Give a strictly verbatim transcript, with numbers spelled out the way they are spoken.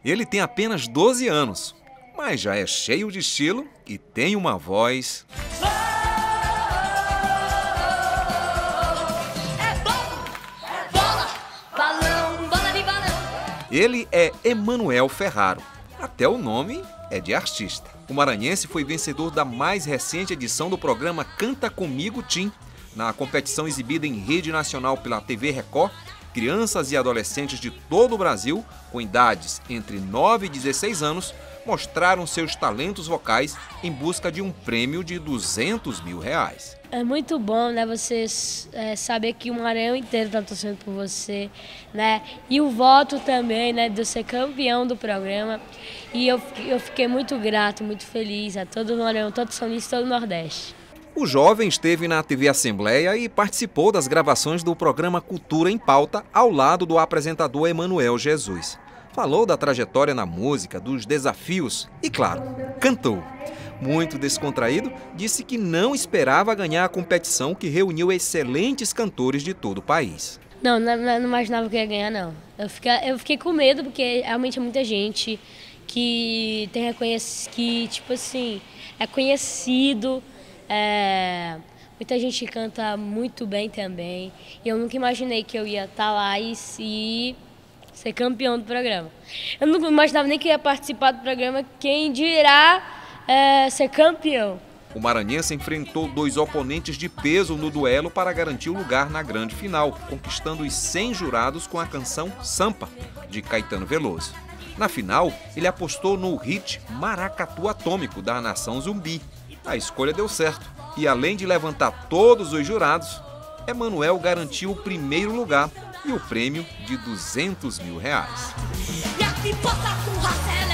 Ele tem apenas doze anos, mas já é cheio de estilo e tem uma voz... Ele é Emanuel Ferraro. Até o nome é de artista. O maranhense foi vencedor da mais recente edição do programa Canta Comigo Tim. Na competição exibida em rede nacional pela T V Record, crianças e adolescentes de todo o Brasil, com idades entre nove e dezesseis anos, mostraram seus talentos vocais em busca de um prêmio de duzentos mil reais. É muito bom, né, você é, saber que o Maranhão inteiro está torcendo por você, né, e o voto também, né, de ser campeão do programa. E eu, eu fiquei muito grato, muito feliz a todo o Maranhão, todo o São Luís, todo o Nordeste. O jovem esteve na T V Assembleia e participou das gravações do programa Cultura em Pauta ao lado do apresentador Emanuel Jesus. Falou da trajetória na música, dos desafios e, claro, cantou. Muito descontraído, disse que não esperava ganhar a competição que reuniu excelentes cantores de todo o país. Não, não, não imaginava que eu ia ganhar, não. Eu fiquei, eu fiquei com medo, porque realmente é muita gente que tem reconhecido, que, tipo assim, é conhecido, é, muita gente canta muito bem também. E eu nunca imaginei que eu ia estar lá e se... ser campeão do programa. Eu não imaginava nem que ia participar do programa, quem dirá é, ser campeão. O maranhense enfrentou dois oponentes de peso no duelo para garantir o lugar na grande final, conquistando os cem jurados com a canção Sampa, de Caetano Veloso. Na final, ele apostou no hit Maracatu Atômico, da Nação Zumbi. A escolha deu certo, e além de levantar todos os jurados, Emanuel garantiu o primeiro lugar e o prêmio de duzentos mil reais.